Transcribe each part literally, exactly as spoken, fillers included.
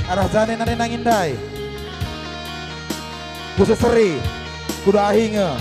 arah jane nane nangindai kudu seri kudu ahinge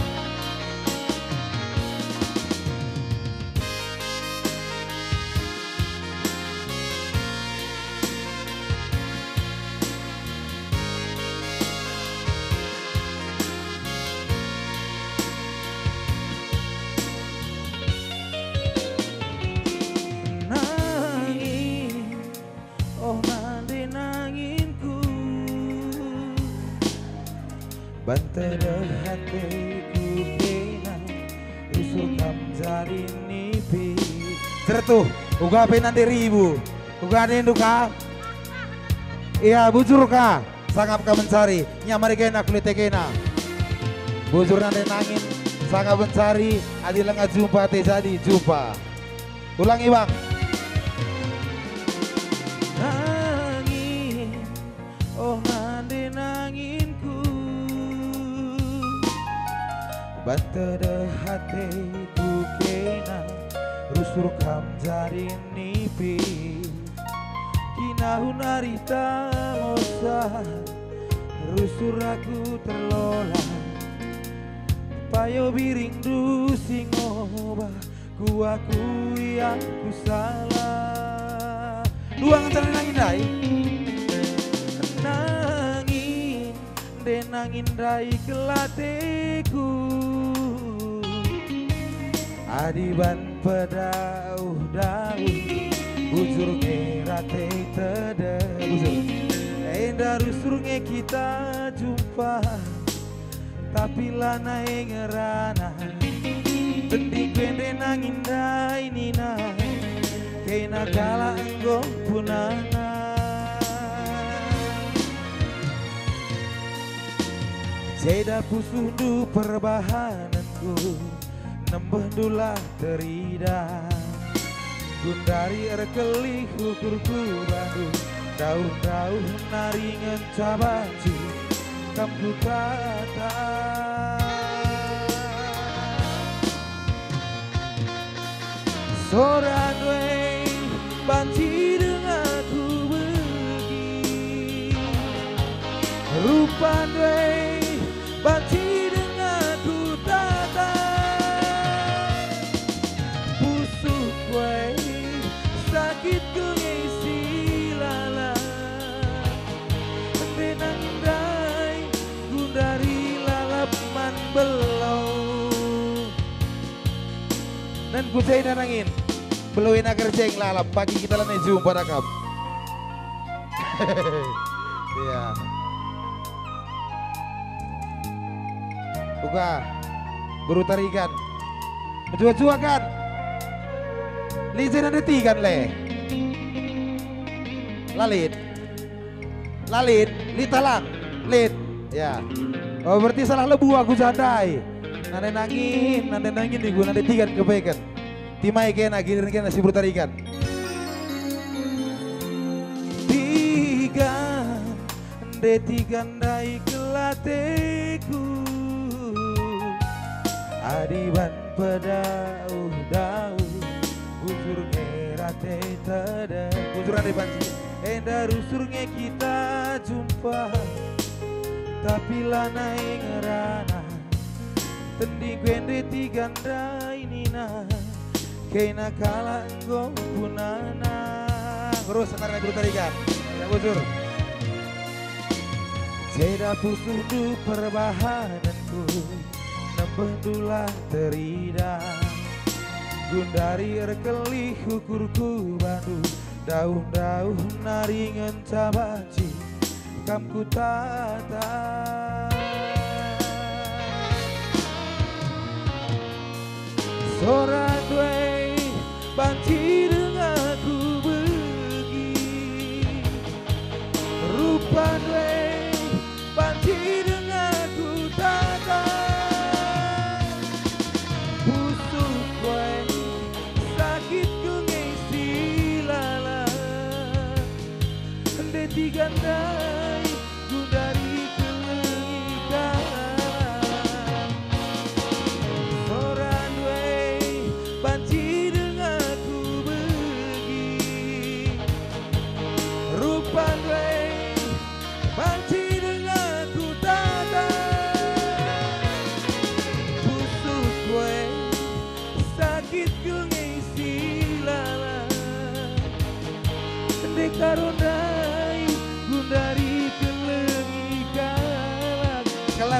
Bantara hatiku kena rusur kam jari nipi certuh uga penante ribu uga nenduka iya bujur ka sangap ka mencari nyamari kena kulite kena bujur nante nangin sangap mencari adil nga jumpa te jadi jumpa ulangi bang nangin oh nande nanginku Bantara hatiku kena rusur kam jari nipi kinahun arita mosa rusur aku terlola payo biring du singoba ku akui aku salah dua ngancarin nangin dai nangin den nangin dai kelatiku Adiban pedauh-dauh bujur ngerate tede bujur Enda rusurnya kita jumpa tapi lana ngerana Tending kwende nangin dai nina Kena kala enggo punana Seda pusundu perbahananku Nembeh dulah terida Gundari erkelih ukurku bandu Daun-daun naringan cabaci Kamku kata Soran wey banci denganku pergi Rupan wey banci sakit ku ngisi lala benang indai gundari lalap man belau dan ku say nanangin beluin agar ceng lalap pagi kita lane jumpa rakam iya buka buru tarikan menjua-jua kan Lizen ada tiga le, lalit, lalit, litalang, lit, ya. Oh berarti salah lebu aku jandai. Nande nangin, nande nangin nih gue nande tiga kebaikan. Timai kena gilir kena si bertarikan. Tiga, nande tiga ndai kelateku. Adiban pedauh-dauh. Busur ngerate tada Busur ade banci Enda rusurnya kita jumpa Tapi lana ngerana Tending kwende tiganda inina Kena kala enggo punana Terus sekarang naik tarikan Ya busur Seda pusur du perbahananku Nembeh dulah terida Gundari erkelih ukurku bandu Daun-daun naringan cabaci Kamku tata Soran wey banci denganku pergi Rupan wey banci denganku tata Busuk wey digandai gundari kelikan Soran wey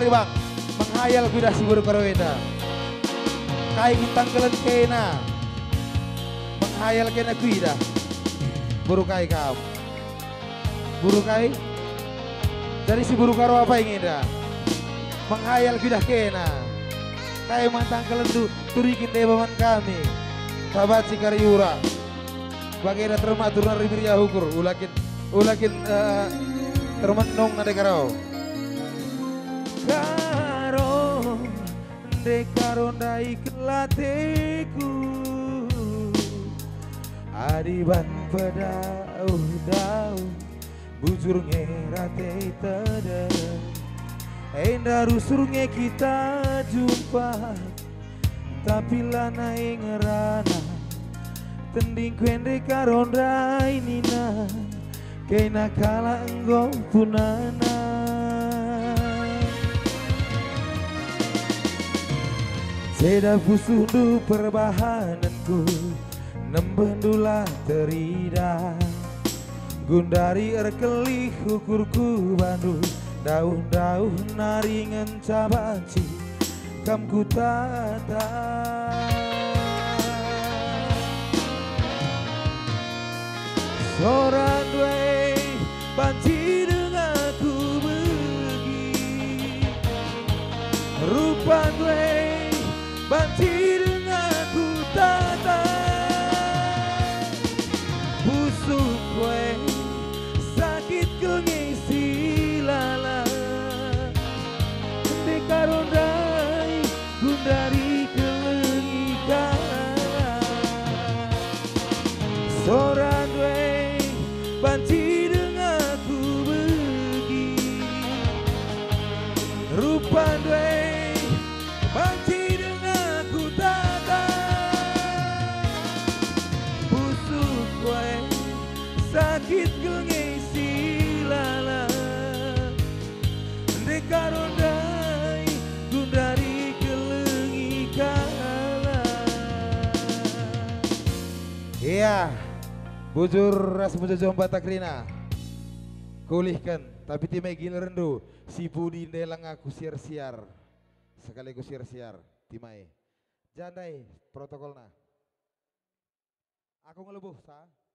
bang, menghayal kuda si buru karweda. Kai bintang kelen kena, menghayal kena kuda. Buru kai kau, buru kai. Dari si buru karo apa ingin dah? Menghayal kuda kena. Kai mantang kelen tu turikin dewaman kami. Sahabat si karyura. Bagaimana terma turun rimirya hukur, ulakin ulakin uh, termenung nade karo. Karo de karo ndai kelateku adiban pedau dau bujur ngerate tada enda rusurnya kita jumpa tapi lana ingerana tending kwende karonda inina kena kala enggo punana seda pusundu perbahananku nembendula terida gundari erkelih ukurku bandu daun-daun naringan cabanci kamku tata seorang dua banci denganku pergi rupa dua banci denganku tata busuk gue sakit kengisi lala dekarondai gundari kelengika seorang dua banci denganku pergi rupa dua banci denganku tata busuk gue sakit kengisi lala dekarondai gundari kelengikala. Iya, bujur ras mujur batakrina kulihkan tapi timai gila rendu si budi ndelang aku siar-siar sekaligus siar-siar timai jandai protokolna aku ngelebuh sa